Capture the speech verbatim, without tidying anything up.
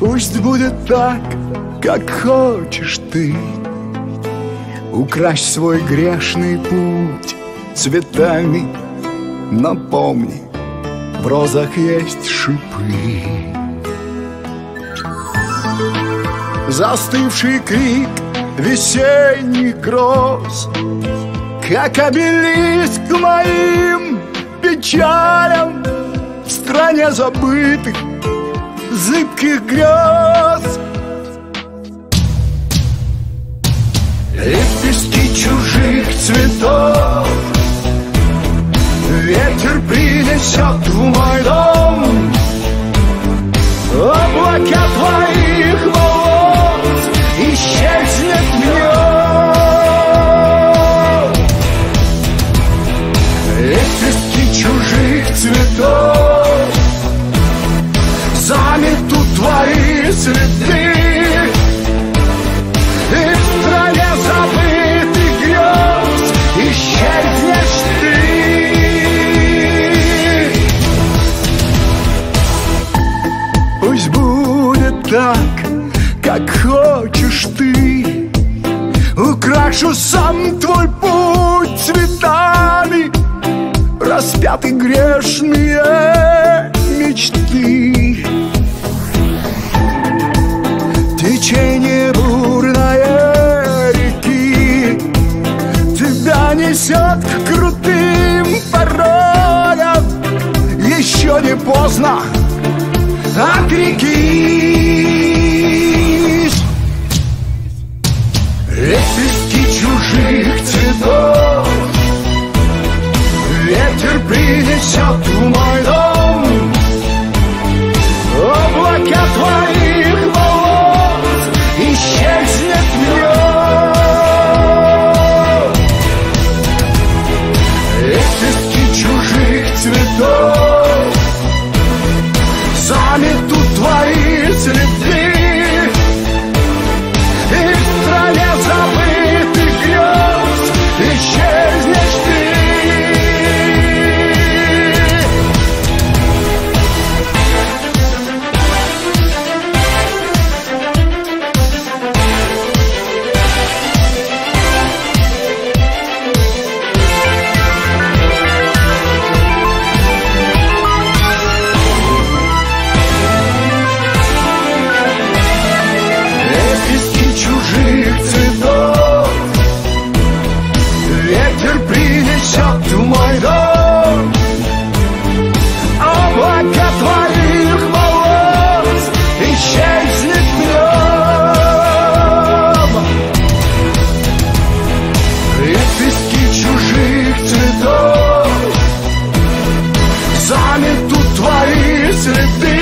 Пусть будет так, как хочешь ты. Укрась свой грешный путь цветами, но помни, в розах есть шипы. Застывший крик весенних гроз, как обелиск к моим печалям в стране забытых зыбких грез. Лепестки чужих цветов ветер принесет в мой дом. Облака твоих волос исчезнет в нем. Лепестки чужих цветов заметут твои следы, и в стране забытых грез исчезнешь ты. Пусть будет так, как хочешь ты. Украшу сам твой путь цветами, распяты грешные мечты. Течение бурное реки тебя несет к крутым порогам. Еще не поздно, отрекись. Лепестки чужих цветов ветер принесет в мой дом. Облака твоих волос исчезнет в нем. Лепестки чужих цветов заметут твои следы, и в стране забытых грез исчезнешь ты. Ветер принесет в мой дом. Облака твоих волос исчезнет в нем. Лепестки чужих цветов заметут твои следы,